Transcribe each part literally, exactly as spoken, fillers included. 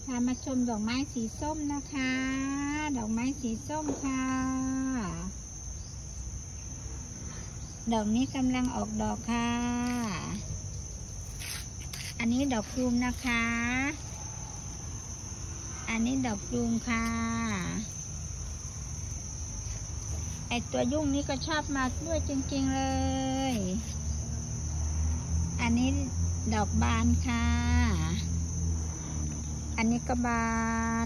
พามาชมดอกไม้สีส้มนะคะดอกไม้สีส้มค่ะดอกนี้กำลังออกดอกค่ะอันนี้ดอกจูมนะคะอันนี้ดอกจูมค่ะไอตัวยุ่งนี้ก็ชอบมาด้วยจริงๆเลยอันนี้ดอกบานค่ะอันนี้ก็บาน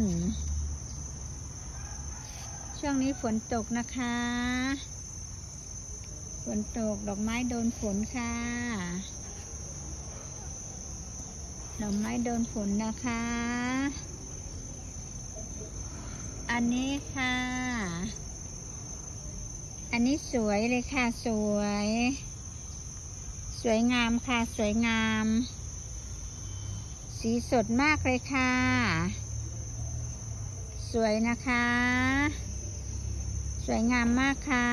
ช่วงนี้ฝนตกนะคะฝนตกดอกไม้โดนฝนค่ะดอกไม้โดนฝนนะคะอันนี้ค่ะอันนี้สวยเลยค่ะสวยสวยงามค่ะสวยงามสีสดมากเลยค่ะสวยนะคะสวยงามมากค่ะ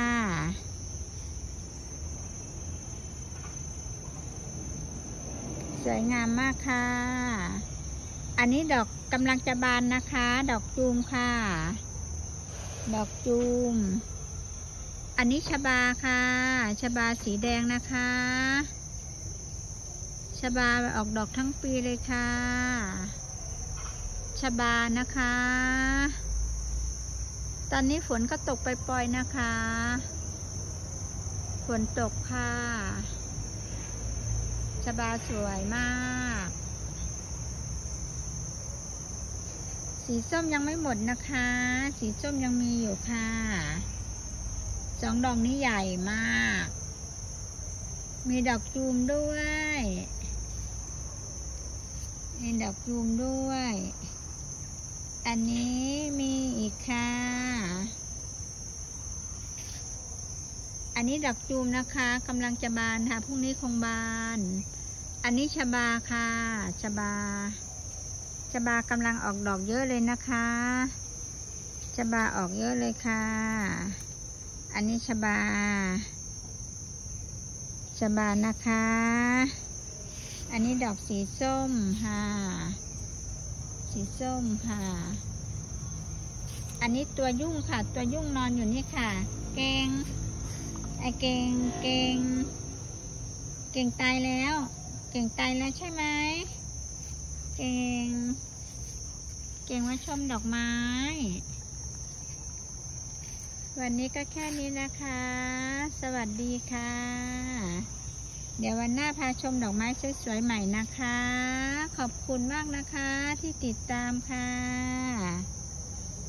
สวยงามมากค่ะอันนี้ดอกกำลังจะบานนะคะดอกจูมค่ะดอกจูมอันนี้ชบาค่ะชบาสีแดงนะคะชบาออกดอกทั้งปีเลยค่ะชบานะคะตอนนี้ฝนก็ตกปล่อยๆนะคะฝนตกค่ะชบาสวยมากสีส้มยังไม่หมดนะคะสีส้มยังมีอยู่ค่ะสองดอกนี้ใหญ่มากมีดอกจูมด้วยมีดอกจูมด้วยอันนี้มีอีกค่ะอันนี้ดอกจูมนะคะกำลังจะบานค่ะพรุ่งนี้คงบานอันนี้ชบาค่ะชบาชบากำลังออกดอกเยอะเลยนะคะชบาออกเยอะเลยค่ะอันนี้ชบาชบานะคะอันนี้ดอกสีส้มค่ะสีส้มค่ะอันนี้ตัวยุ่งค่ะตัวยุ่งนอนอยู่นี่ค่ะเก่งไอเก่งเก่งเก่งตายแล้วเก่งตายแล้วใช่ไหมเก่งเก่งมาชมดอกไม้วันนี้ก็แค่นี้นะคะสวัสดีค่ะเดี๋ยววันหน้าพาชมดอกไม้สวยๆใหม่นะคะขอบคุณมากนะคะที่ติดตามค่ะ